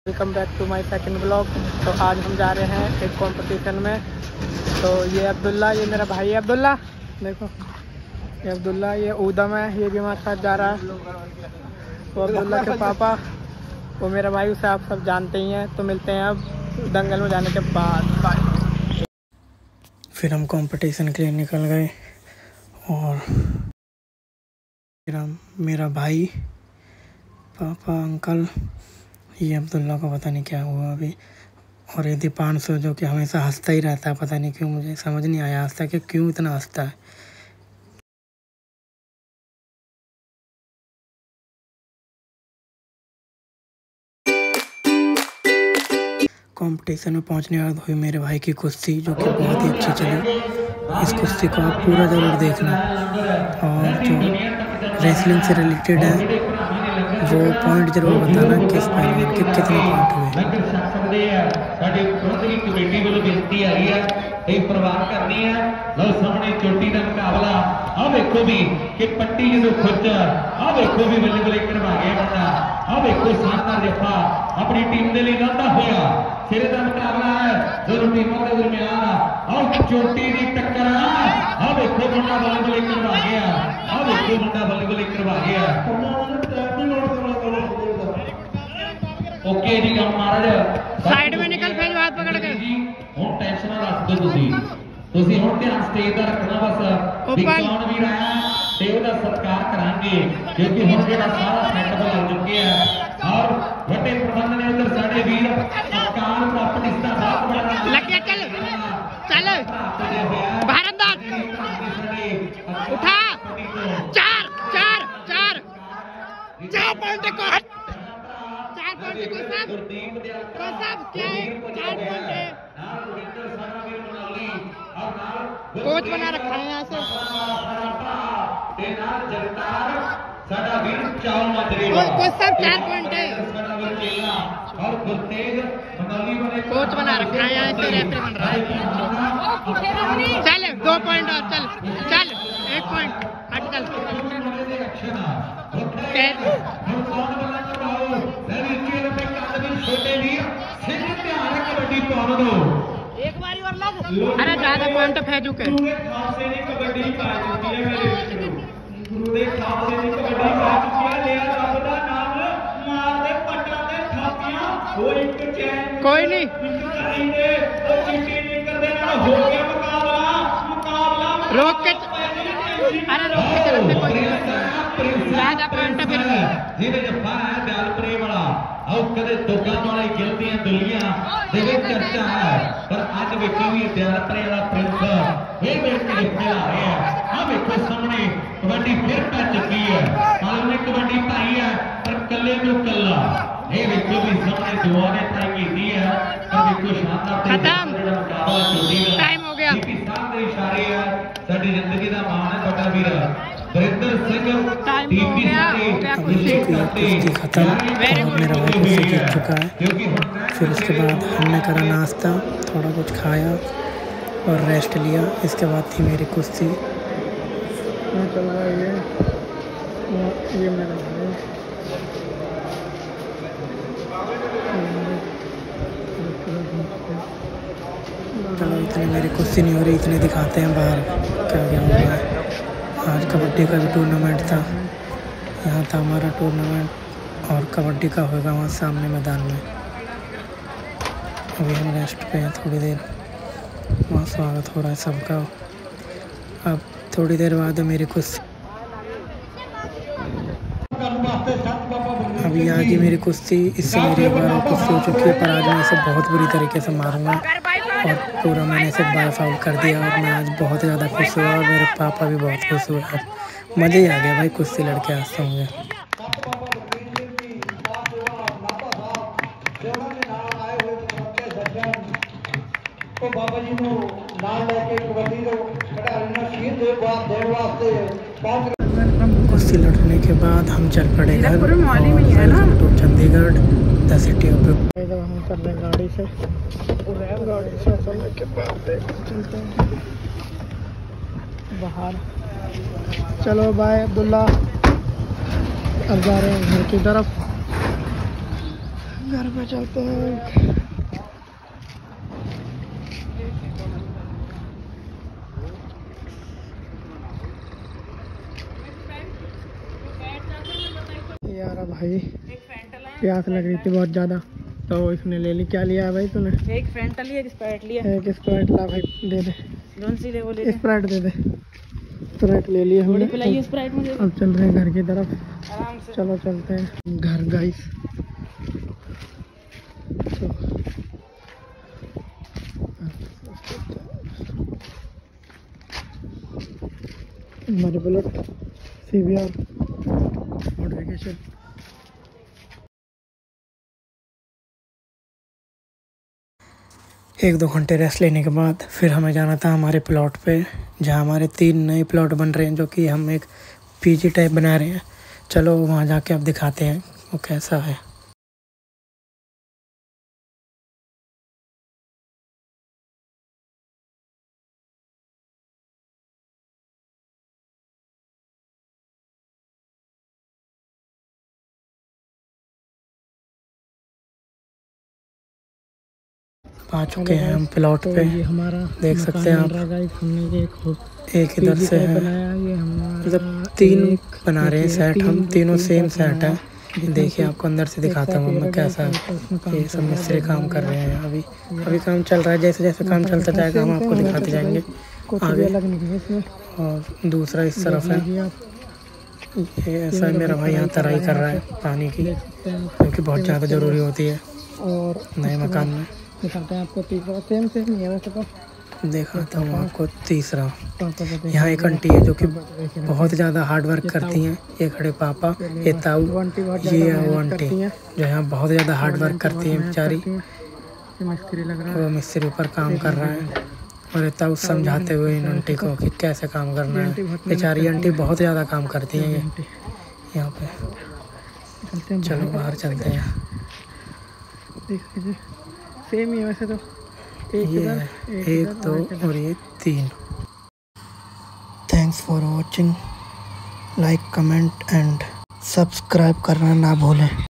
Welcome back to my second blog. तो आज हम जा रहे हैं एक कंपटीशन में। तो ये अब्दुल्ला, ये मेरा भाई है अब्दुल्ला, देखो ये अब्दुल्ला, ये ऊदम है, ये भी हमारे साथ जा रहा है। तो अब्दुल्ला के पापा वो मेरा भाई, उसे आप सब जानते ही हैं। तो मिलते हैं अब दंगल में जाने के बाद। फिर हम कंपटीशन के लिए निकल गए और फिर हम मेरा भाई, पापा, अंकल, ये अब्दुल्ला को पता नहीं क्या हुआ अभी, और ये दीपांशु जो कि हमेशा हंसता ही रहता है। पता नहीं क्यों, मुझे समझ नहीं आया आज तक कि क्यों इतना हंसता है। कंपटीशन में पहुंचने के बाद हुई मेरे भाई की कुश्ती, जो कि बहुत ही अच्छी चली। इस कुश्ती को आप पूरा ज़रूर देखना। और जो रेसलिंग से रिलेटेड है वो पॉइंट जरूर बताना किस पहलवान के कितने पॉइंट हुए। चोटी का मुकाबला आ देखो भी कि पट्टी जो खुच आ देखो भी बल्ले बल्ले करवा गया बंदा। आ देखो शानदार जफा अपनी टीम के लिए लाता होया। सिरे का मुकाबला है दोनों टीमों के दरमियान और चोटी की टक्कर। आ देखो बंदा बल्ले बल्ले करवा गया। आ देखो बंदा बल्ले बल्ले करवा गया। ओके जी हम महाराज साइड में निकल, फिर हाथ पकड़ के ਹੁਣ ਟੈਨਸ਼ਨ ਨਾ ਰੱਖ ਦਿਓ। ਤੁਸੀਂ ਹੁਣ ਧਿਆਨ ਸਟੇਜ ਦਾ ਰੱਖਣਾ ਬਸ ਵੀ ਕੌਣ ਵੀਰ ਆਇਆ ਤੇ ਉਹਦਾ ਸਤਿਕਾਰ ਕਰਾਂਗੇ, ਕਿਉਂਕਿ ਹੁਣ ਜਿਹੜਾ ਸਾਰਾ ਸੈਟਅਪ ਲੱਗ ਚੁੱਕਿਆ ਹੈ ਔਰ ਵੱਡੇ ਪ੍ਰਬੰਧ ਨੇ ਉਧਰ ਸਾਡੇ ਵੀਰ ਸਤਿਕਾਰ ਪ੍ਰਾਪਤ ਇਸ ਦਾ ਬਹੁਤ ਬੜਾ लग गया। चल भारत उठा 4 पॉइंट को 4 पॉइंट को सब क्या है 4 पॉइंट है। कोच बना रखा है यहाँ से। कोच सब 4 पॉइंट है। कोच बना रखा है यहाँ से, रेफरी बन रहा है। चल 2 पॉइंट और चल 1 पॉइंट हट चल। एक बारी और लग। अरे ज्यादा पॉइंट फे चुके। कोई नहीं रोक के, अरे रोक के चलते कोई ज्यादा पॉइंट फिर ਜਿਹਦੇ ਜੱਫਾ ਹੈ ਦਿਆਲਪੁਰੇ ਵਾਲਾ ਆਉ ਕਦੇ ਦੋਗਾ ਵਾਲੇ ਗਿਲਦੀਆਂ ਦੁਲੀਆਂ ਦੇ ਵਿੱਚ ਚਰਚਾ ਹੈ, ਪਰ ਅੱਜ ਵੇਖੋ ਵੀ ਦਿਆਲਪੁਰੇ ਵਾਲਾ ਪ੍ਰਿੰਸ ਇਹ ਵੇਖ ਕੇ ਜੱਫੇ ਲਾ ਰਿਹਾ ਹੈ। ਆ ਵੇਖੋ ਸਾਹਮਣੇ ਕਬੱਡੀ ਫਿਰ ਪੈ ਚੁੱਕੀ ਹੈ। ਹਾਲ ਨੇ ਕਬੱਡੀ ਪਾਈ ਹੈ ਪਰ ਕੱਲੇ ਨੂੰ ਕੱਲਾ। ਇਹ ਵੇਖੋ ਵੀ ਸਾਹਮਣੇ ਦੁਆ ਨੇ ਟਰਾਈ ਕੀਤੀ ਹੈ ਪਰ ਵੇਖੋ ਸ਼ਾਨਦਾਰ खत्म, ਜਿਹੜਾ ਮੁਕਾਬਲਾ ਚੋਟੀ ਦਾ टाइम हो गया। ਕਿ ਸਾਹਮਣੇ ਇਸ਼ਾਰੇ ਹੈ ਸਾਡੀ ਜ਼ਿੰਦਗੀ ਦਾ ਮਾਣ ਹੈ ਵੱਡਾ ਵੀਰ वरिंदर सिंह। टाइम हो गया कुश्ती खत्म और मेरा भाई कुश्ती जीत चुका है। फिर उसके बाद हमने करा नाश्ता, थोड़ा कुछ खाया और रेस्ट लिया। इसके बाद थी मेरी कुश्ती। चल रहा है ये मेरा भाई। चलो इतनी मेरी कुश्ती नहीं हो रही, इतने दिखाते हैं बाहर क्या क्या हो रहा है। आज कबड्डी का भी टूर्नामेंट था, यहाँ था हमारा टूर्नामेंट और कबड्डी का होगा वहाँ सामने मैदान में। अभी हम रेस्ट पे हैं थोड़ी देर, वहाँ स्वागत हो रहा है सबका। अब थोड़ी देर बाद मेरी कुश्ती, अभी आज ही मेरी कुश्ती, इससे मेरी एक बार और कुश्ती हो चुकी है, पर आज मैं इसे बहुत बुरी तरीके से मारूंगा और पूरा मैंने इसे बाय फाउल कर दिया। और मैं आज बहुत ज़्यादा खुश हुआ और मेरे पापा भी बहुत खुश हुए। आज मज़े ही आ गया भाई कुश्ती लड़के आज से होंगे। कुश्ती लड़ने के बाद हम चल पड़े घर to Chandigarh the city of. हम कर रहे गाड़ी से चलने के बाद चलते हैं बाहर। चलो बाय अब्दुल्ला, अब जा रहे हैं घर की तरफ। घर पे चलते हैं। यार भाई प्यास लग रही थी बहुत ज़्यादा, तो इसने ले ली। क्या लिया है भाई तूने? एक फैंटा लिया, एक स्प्राइट लिया। एक स्प्राइट ला भाई, दे दे। कौन सी ले? वो ले स्प्राइट दे दे। स्प्राइट ले लिया हमने। पिलाइए स्प्राइट मुझे। अब चल रहे हैं घर की तरफ। आराम से चलो चलते हैं घर गाइस। हमारे बुलेट CBR मॉडिफिकेशन। एक दो घंटे रेस्ट लेने के बाद फिर हमें जाना था हमारे प्लॉट पे, जहाँ हमारे 3 नए प्लॉट बन रहे हैं, जो कि हम एक PG टाइप बना रहे हैं। चलो वहाँ जाके अब दिखाते हैं वो कैसा है। आ चुके हैं हम प्लॉट पे। ये हमारा देख सकते हैं आप। हमने एक इधर से है, मतलब 3 बना रहे हैं सेट हम, तीनों सेम सेट है। देखिए आपको अंदर से दिखाता हूँ मैं कैसा है। ये सब मिस्त्री काम कर रहे हैं। अभी काम चल रहा है। जैसे जैसे काम चलता जाएगा हम आपको दिखाते जाएंगे आगे। और दूसरा इस तरफ है। ये ऐसा है, मेरा भाई यहाँ तराई कर रहा है पानी की, क्योंकि बहुत ज़्यादा ज़रूरी होती है और नए मकान में। दिखाते हैं आपको तीसरा। सेम ही है वैसे तो। दिखाता हूँ आपको तीसरा। यहाँ एक आंटी है जो कि बहुत ज़्यादा हार्ड वर्क करती हैं। ये खड़े पापा, ये ताऊ, ये है वो आंटी जो यहाँ बहुत ज़्यादा हार्ड वर्क करती है बेचारी। वो मिस्त्री ऊपर काम कर रहा है और ये ताऊ समझाते हुए इन आंटी को कि कैसे काम करना है। बेचारी आंटी बहुत ज़्यादा काम करती हैं ये यहाँ पे। चलो बाहर चलते हैं। सेम ही है वैसे तो। एक 2 और ये 3। Thanks for watching. Like, comment and subscribe करना ना भूलें।